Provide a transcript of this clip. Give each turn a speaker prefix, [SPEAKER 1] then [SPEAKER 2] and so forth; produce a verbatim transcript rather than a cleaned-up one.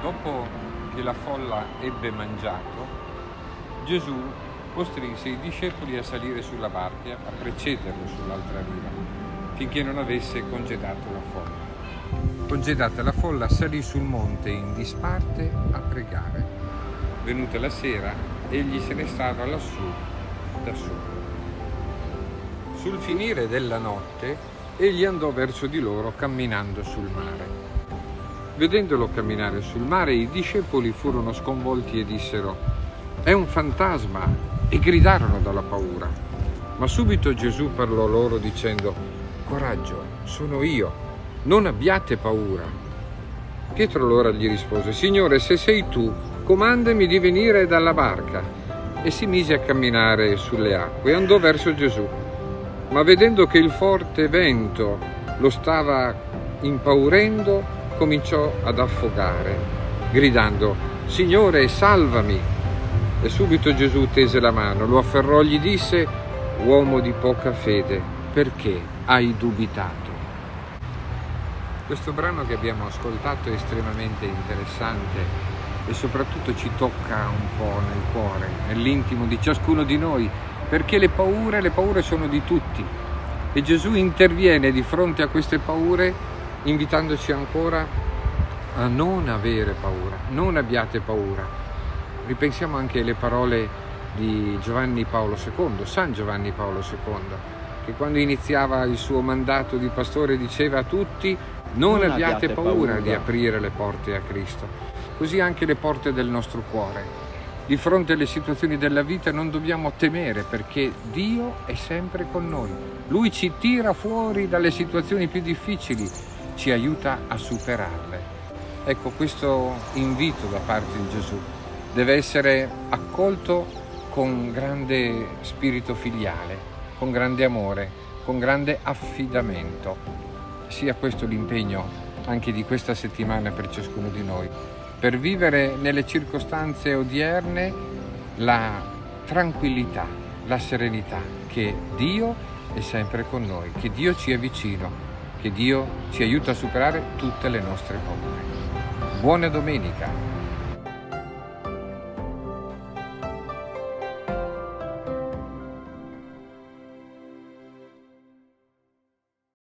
[SPEAKER 1] Dopo che la folla ebbe mangiato, Gesù costrinse i discepoli a salire sulla barca e a precederlo sull'altra riva, finché non avesse congedato la folla. Congedata la folla, salì sul monte in disparte a pregare. Venuta la sera, egli se ne stava lassù da solo. Sul finire della notte, egli andò verso di loro camminando sul mare. Vedendolo camminare sul mare, i discepoli furono sconvolti e dissero: «È un fantasma!» e gridarono dalla paura. Ma subito Gesù parlò loro dicendo: «Coraggio, sono io, non abbiate paura». Pietro allora gli rispose: «Signore, se sei tu, comandami di venire dalla barca». E si mise a camminare sulle acque e andò verso Gesù. Ma vedendo che il forte vento lo stava impaurendo, cominciò ad affogare, gridando: «Signore, salvami!» E subito Gesù tese la mano, lo afferrò e gli disse: «Uomo di poca fede, perché hai dubitato?» Questo brano che abbiamo ascoltato è estremamente interessante e soprattutto ci tocca un po' nel cuore, nell'intimo di ciascuno di noi, perché le paure, le paure sono di tutti e Gesù interviene di fronte a queste paure invitandoci ancora a non avere paura, non abbiate paura. Ripensiamo anche alle parole di Giovanni Paolo secondo, San Giovanni Paolo secondo, che quando iniziava il suo mandato di pastore diceva a tutti: non, non abbiate paura, paura di aprire le porte a Cristo. Così anche le porte del nostro cuore. Di fronte alle situazioni della vita non dobbiamo temere, perché Dio è sempre con noi. Lui ci tira fuori dalle situazioni più difficili, ci aiuta a superarle. Ecco, questo invito da parte di Gesù deve essere accolto con grande spirito filiale, con grande amore, con grande affidamento. Sia questo l'impegno anche di questa settimana per ciascuno di noi, per vivere nelle circostanze odierne la tranquillità, la serenità, che Dio è sempre con noi, che Dio ci è vicino, che Dio ci aiuta a superare tutte le nostre paure. Buona domenica!